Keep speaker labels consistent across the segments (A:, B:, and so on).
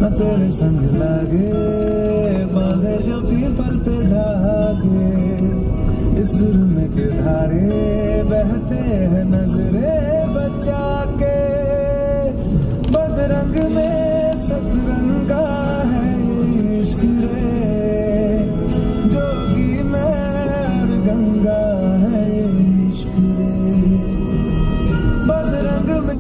A: तेरे संग लागे, बांधे जो पीपल पे धागे, इस रुम के धारे बहते हैं नजरे बचा के। बदरंग में सतरंगा है इश्क रे, जोगी मैं और गंगा है इश्क रे। बदरंग में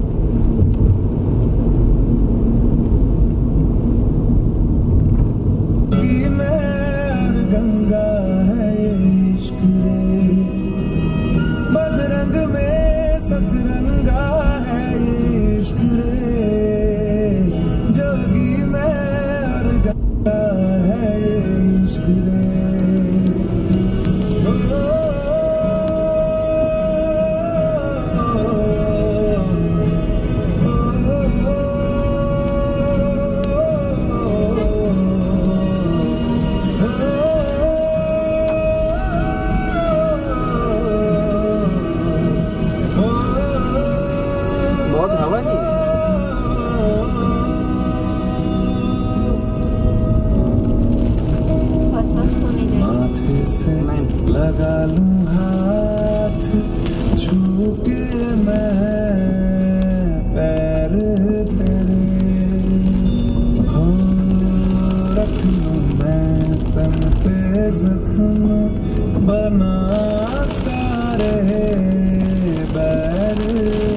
A: गंगा है इश्क रे, बदरंग में सतरंगा है इश्क रे, जोगी मैं और गंगा है इश्क रे। बहुत हवा नहीं माथे से लगा लूं हाथ, छू के मैं पैर तेरे, हो रख लूं मैं तन पे जख्म, बना सारे बैर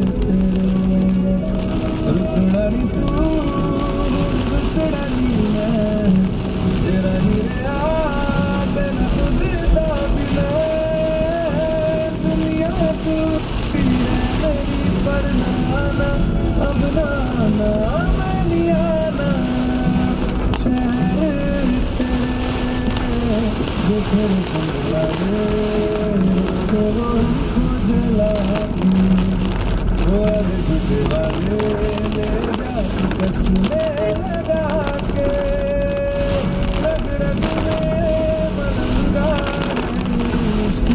A: तेरे संग लागे, वो हमको जलाती, वो अर्ज़ के वाले ले जा कसने लगा के। रग रग में मलंगा इश्क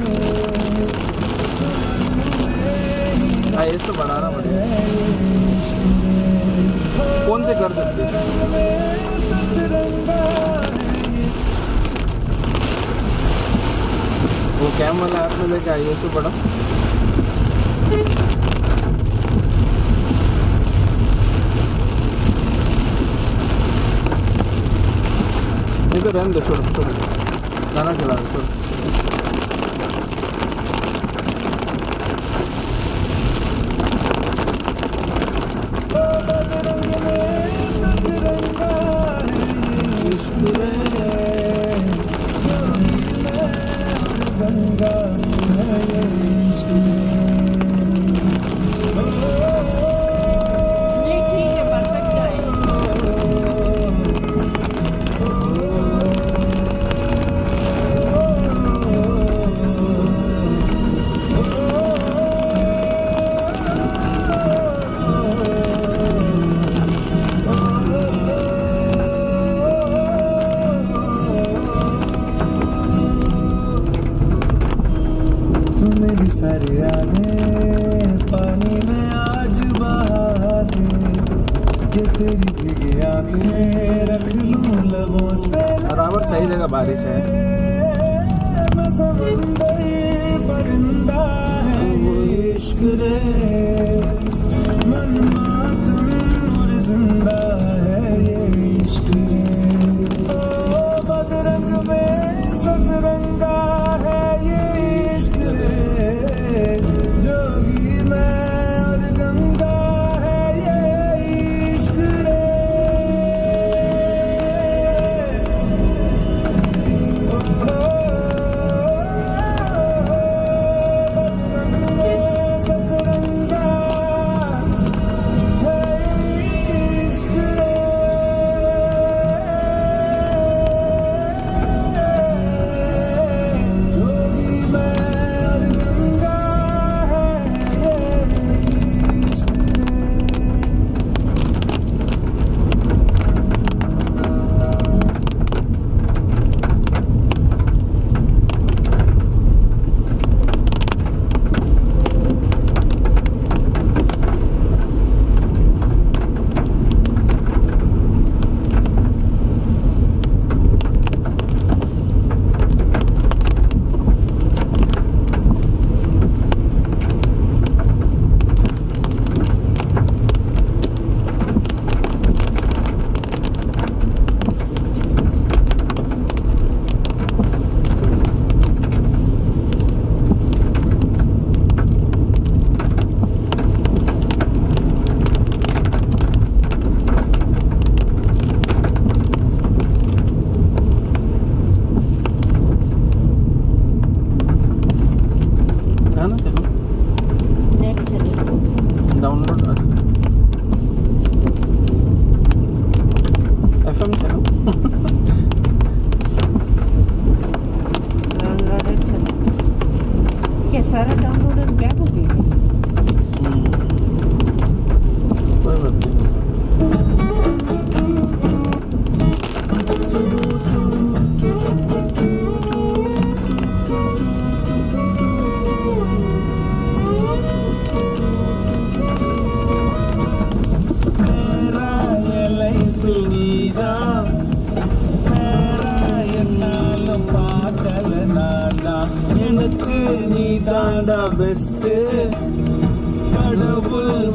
A: रे,
B: ये तो बनाना पड़ेगा, कौन से कर सकते वो कैम वाला ऐप में लेके आइए तो बड़ा नहीं तो रहने दो, छोड़ो छोड़ो, गाना चला दो, छोड़ो।
A: गंगा है इश्क सारी यादें पानी में आज बहा दे, ये तेरी भीगी आंखें रख लूं लबों से।
B: बराबर सही जगह बारिश है,
A: मैं समुंदर परिंदा है इश्क रे, मन मातम और जिंदा है ये इश्क रे। ओ बदरंग में सतरंगा है ये इश्क रे, जोगी मैं और गंगा है ये इश्क रे। बदरंग में सतरंगा है ये इश्क रे।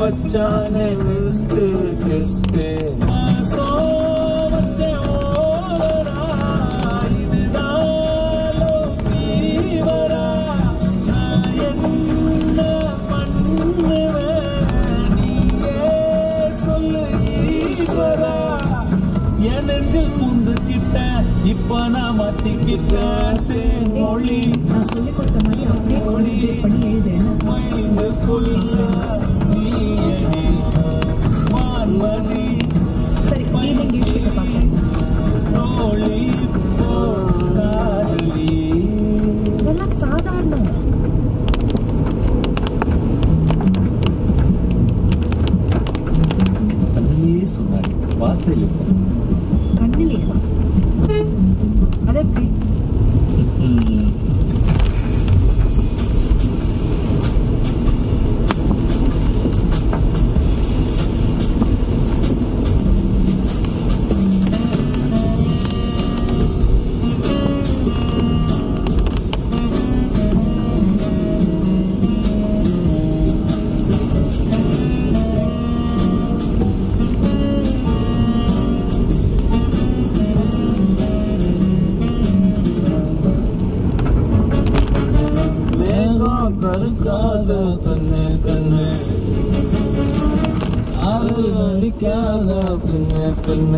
B: வச்சானே கிஸ்டே கிஸ்டே சோ வச்சே ஓவரா இதுதான் ஃபீவரா நான் என்ன பண்ணுவேன் நீயே சொல்லு ஈஸ்வரா என் நெஞ்சில் புந்துக்கிட்ட இப்ப நான் மாட்டிக்கிட்டேன் தேன்மொழி
C: நான் சொல்லிக் கொடுத்த மாதிரி அப்படியே கான்சென்ட்ரேட் பண்ணி எழுது
B: மைண்டு ஃபுல்லா நீயடி மான்மதி
C: சரி ஈவினிங் வீட்டுக்கு பார்ப்பேன்
B: தோழி காதலி
C: இதெல்லாம் சாதாரணம்
A: கண்ணிலேயே சொன்னாடி வார்த்தையில்
C: கண்ணிலேயே அது எப்படி
B: கருக்காத கண்ணு கண்ணு அவள் நடிக்காத பின்ன பின்ன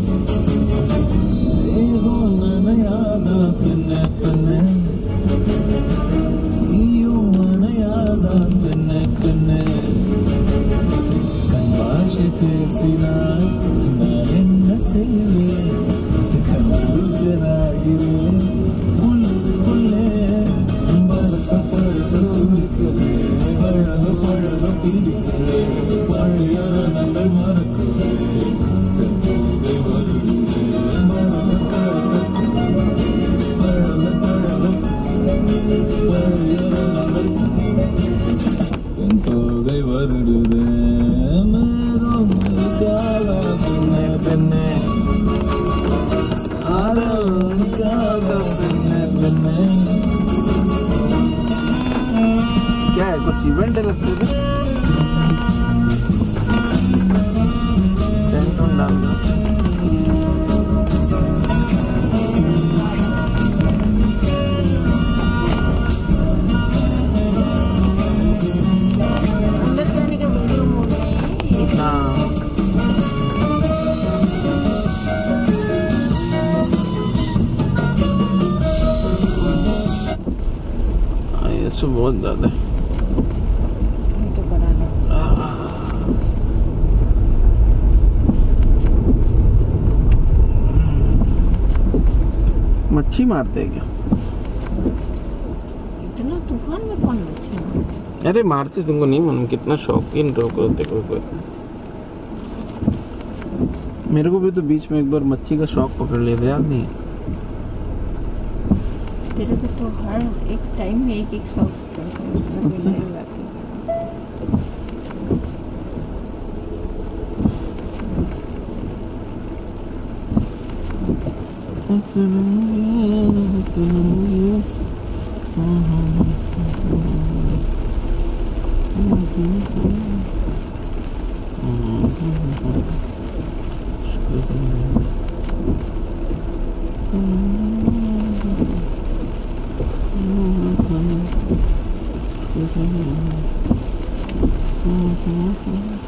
B: தேகம் நனையாத பின்ன பின்ன நீயும் நனையாத பின்ன பின்ன கண் பாஷை பேசினால் நான் என்ன செய்வேன் கண்பூஷனாகிறேன் உள்ளே தோகை வருடுதே மேகம் கால பெண்ணே பெண்ணே சாரம் கால பெண்ணே பெண்ணே क्या है कुछ इवेंट है लगता है टेंट ऑन डाल दो
C: अंदर जाने का वीडियो मोड है
B: हाँ ये सब बहुत ज़्यादा है
C: तो बना लो
B: मच्छी मारते हैं क्या
C: इतना तूफान में कौन मच्छी मारे?
B: अरे मारते तुमको नहीं मालूम कितना शौकीन रोक होते कोई मेरे को भी तो बीच में एक बार मच्छी का शौक पकड़ लिया था याद नहीं
C: तेरे को तो हर एक टाइम में एक शौक
B: अच्छा। Mm-hmm.